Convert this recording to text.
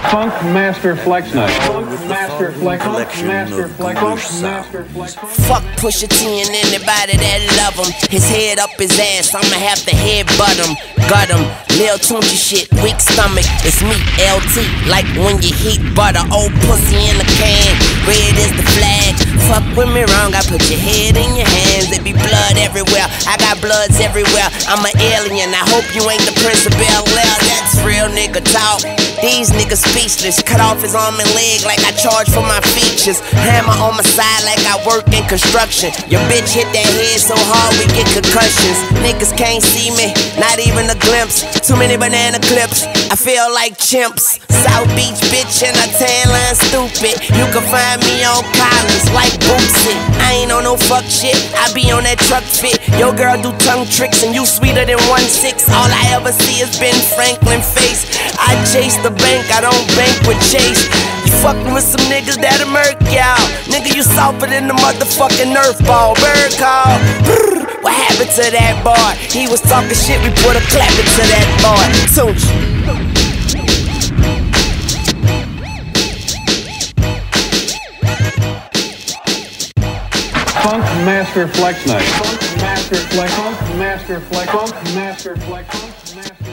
Funk Master Flex Night. Funk Master Flex. Funk Master Flex. Funk Master Flex. Fuck Pusha T and anybody that love him. His head up his ass, I'ma have to headbutt him. Gut him. Lil Tunchi shit, weak stomach. It's me, LT. Like when you heat butter, old pussy in a can. Red is the flag. Fuck with me wrong, I put your head in your hands. There be blood everywhere. I got bloods everywhere. I'm an alien. I hope you ain't the Prince of Bel-Air. That's real nigga talk. These niggas speechless. Cut off his arm and leg like I charge for my features. Hammer on my side like I work in construction. Your bitch hit that head so hard we get concussions. Niggas can't see me, not even a glimpse. Too many banana clips, I feel like chimps. South Beach bitch and a tan line stupid. You can find me on collars like Bootsy. I ain't on no fuck shit, I be on that truck fit. Your girl do tongue tricks and you sweeter than 1-6. All I ever see is Ben Franklin face. I chase the bank, I don't bank with Chase. You fucking with some niggas that'll murk y'all. Nigga, you softer than the motherfucking Nerf ball. Bird call. Brrr, what happened to that boy? He was talking shit, we put a clap into that boy. Tunchi. Funk Master Flex Night. Funk Master Flex. Funk Master Flex. Funk Master Flex. Funk Master